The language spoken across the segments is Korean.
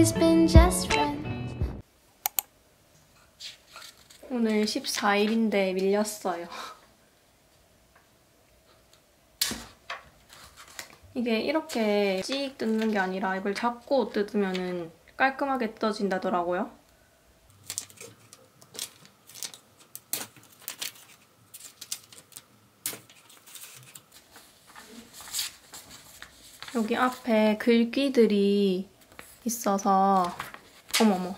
always been just friends. 오늘 14일인데 밀렸어요. 이게 이렇게 찍 뜯는 게 아니라 이걸 잡고 뜯으면 깔끔하게 뜯어진다더라고요. 여기 앞에 글귀들이 있어서 어머머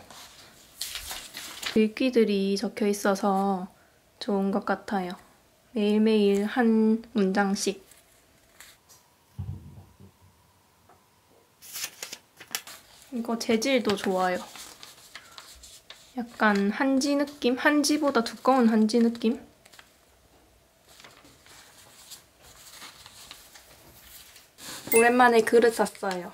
글귀들이 적혀 있어서 좋은 것 같아요. 매일매일 한 문장씩. 이거 재질도 좋아요. 약간 한지 느낌? 한지보다 두꺼운 한지 느낌? 오랜만에 그릇 샀어요.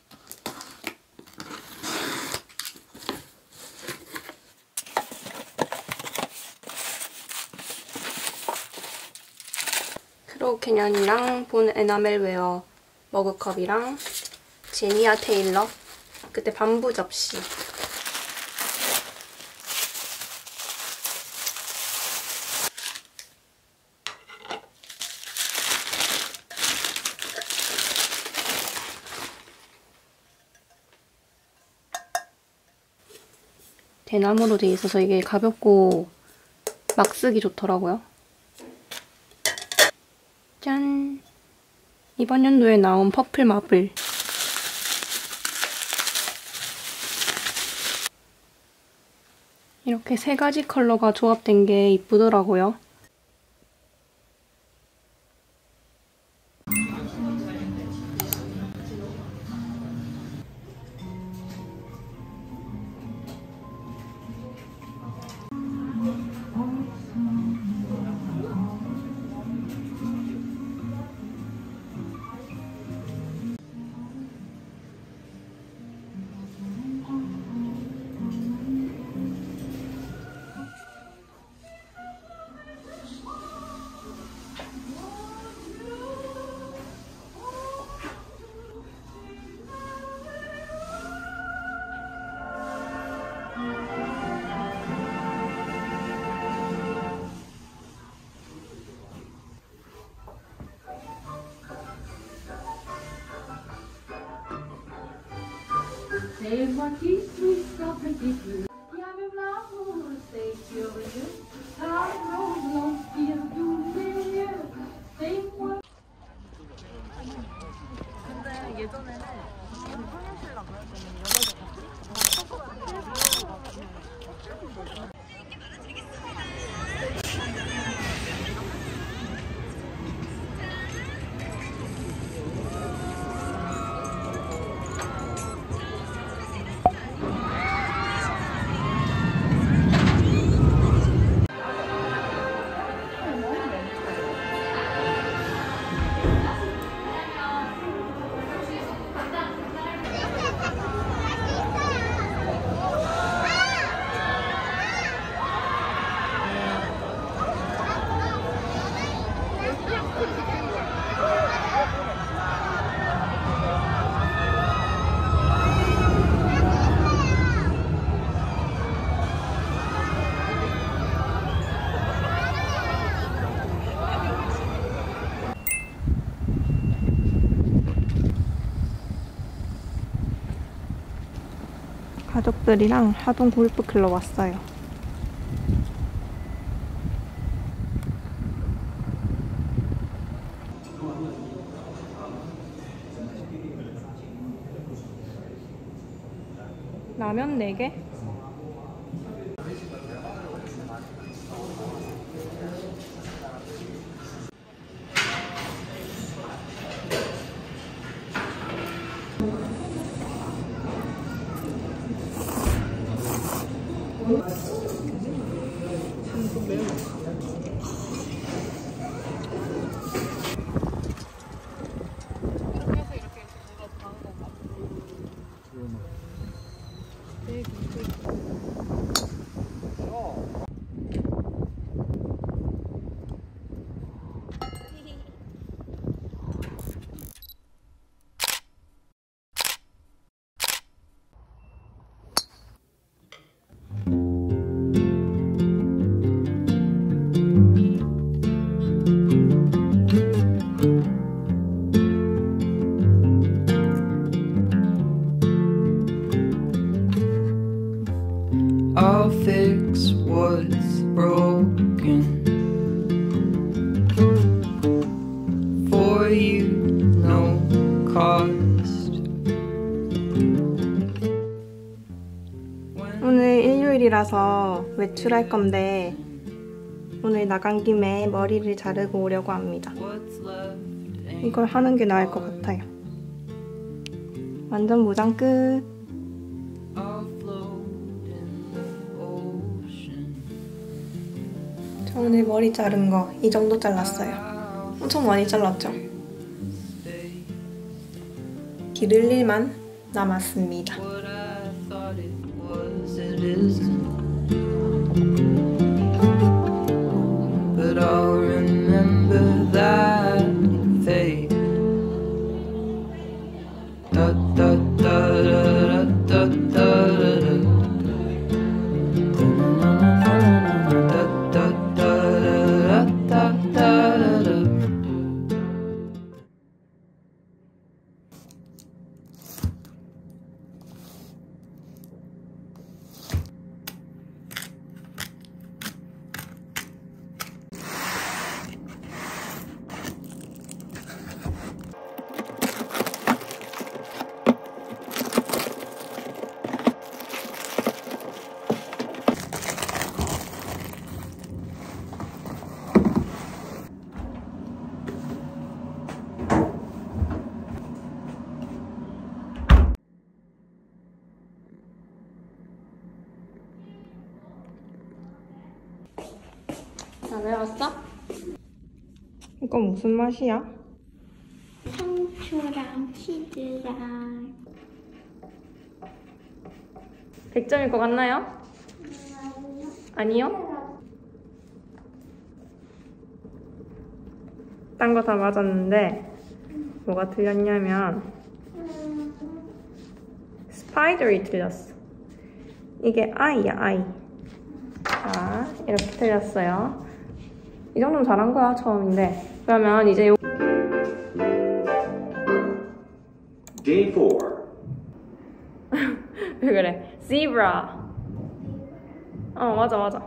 크로우캐년이랑 본 에나멜웨어 머그컵이랑 제니아 테일러 그때 반부 접시 대나무로 돼 있어서 이게 가볍고 막 쓰기 좋더라고요. 짠! 이번 연도에 나온 퍼플 마블. 이렇게 세 가지 컬러가 조합된 게 이쁘더라고요. C'est-moi qui suis un petit peu. Il y a même l'amour, c'est curieux. Ta blonde inspire tous les yeux. C'est moi. 근데 예전에는 성형실라 가족들이랑 하동 골프클럽 왔어요. 라면 4개? lost. 오늘 일요일이라서 외출할 건데 오늘 나간 김에 머리를 자르고 오려고 합니다. 이걸 하는 게 나을 것 같아요. 완전 무장 끝. 저 오늘 머리 자른 거 이 정도 잘랐어요. 엄청 많이 잘랐죠? 기를 일만 남았습니다. But I'll remember that fate. Da da da da da da da da. Da da da da da da da. 다 외웠어? 이거 무슨 맛이야? 상추랑 치즈랑 100점일 것 같나요? 아니요? 딴 거 다 맞았는데 뭐가 틀렸냐면 스파이더이 틀렸어. 이게 아이야, 아이. 자, 이렇게 틀렸어요. 이 정도면 잘한 거야, 처음인데. 그러면 이제 Day 4. 왜 그래? Zebra. 맞아, 맞아.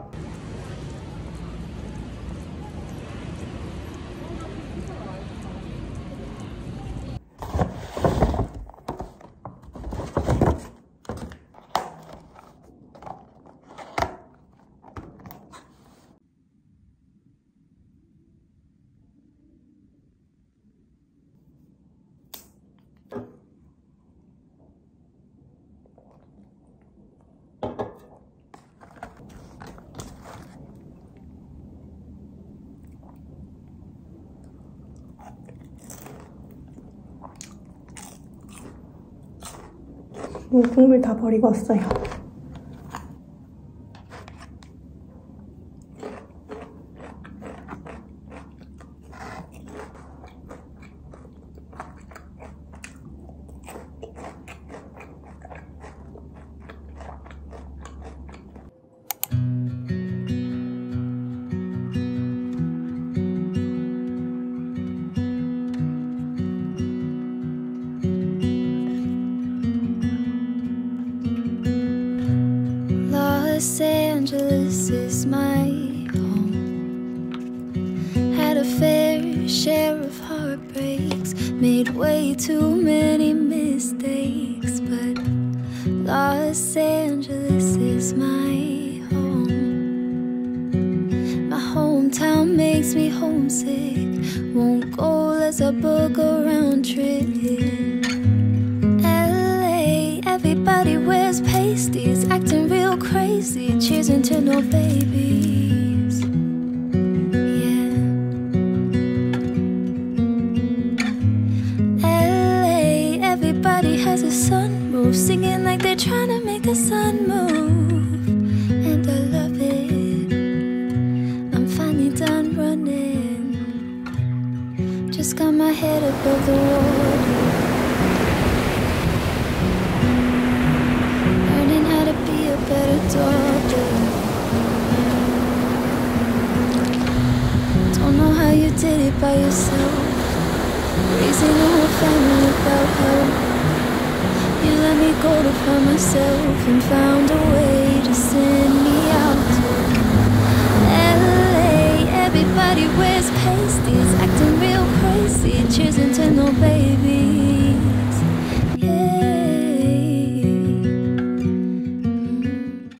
국물 다 버리고 왔어요. Los Angeles is my home. Had a fair share of heartbreaks, made way too many mistakes, but Los Angeles is my home. My hometown makes me homesick, won't go unless I book a round trip. LA, everybody wears pasties, acting real crazy, cheering to no babies. Yeah. LA, everybody has a sunroof, singing like they're trying to make the sun move. And I love it, I'm finally done running, just got my head above the water, learning how to be a better daughter. Don't know how you did it by yourself, raising a whole family without help. You let me go to find myself and found a way to send me